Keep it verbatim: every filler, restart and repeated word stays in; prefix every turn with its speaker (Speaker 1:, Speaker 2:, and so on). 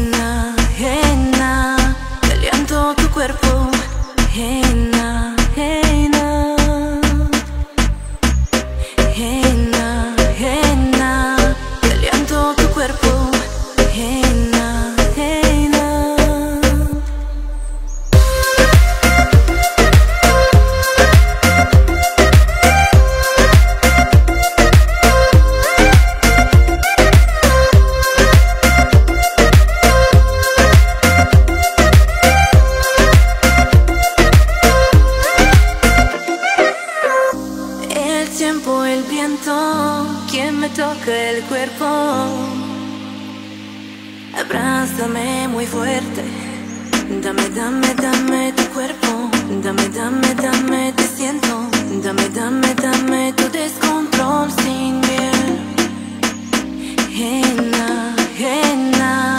Speaker 1: Henna, henna, caliento tu cuerpo. Henna, henna, henna, henna, caliento tu cuerpo. Henna, henna. El tiempo, el viento, quien me toca el cuerpo. Abrázame muy fuerte, dame, dame, dame tu cuerpo. Dame, dame, dame, te siento. Dame, dame, dame tu descontrol sin miel. Henna, henna,